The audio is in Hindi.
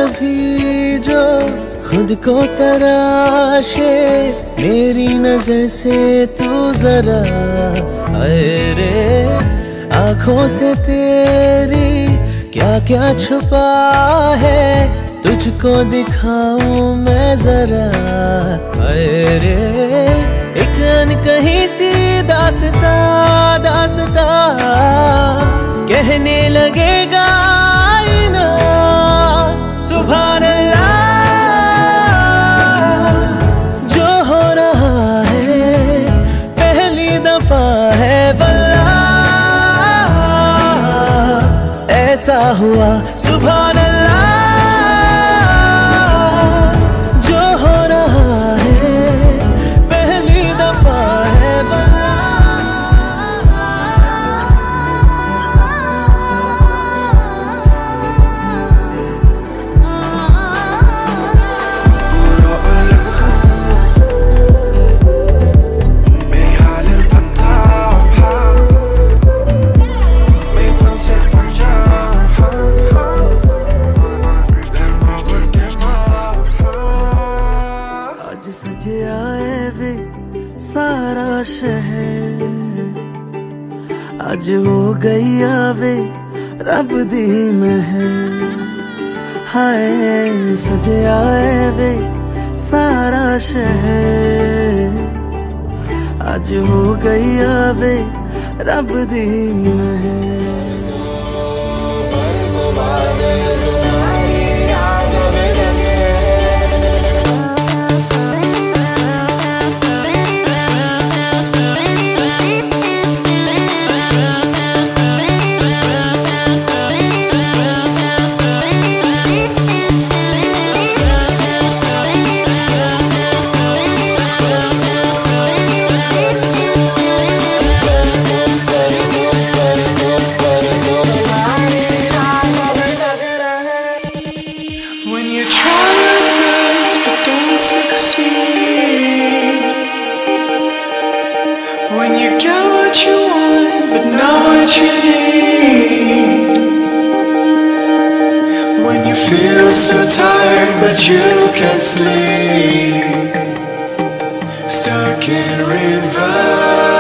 कभी जो खुद को तराशे, मेरी नजर से तू जरा अरे आंखों से तेरी क्या क्या छुपा है, तुझको दिखाऊं मैं जरा अरे एक अनकही सी दास्ता दास्ता कहने लगेगा आईना सुभान अल्लाह। जो हो रहा है पहली दफा है वल्लाह, ऐसा हुआ सुभान अल्लाह। जो हो रहा है पहली दफा है सज आए वे सारा शहर, आज हो गई आवे रब दी महर। हाय सज आए वे सारा शहर, आज हो गई आवे रब दी महर। When you get what you want, but not what you need. When you feel so tired, but you can't sleep. Stuck in reverse.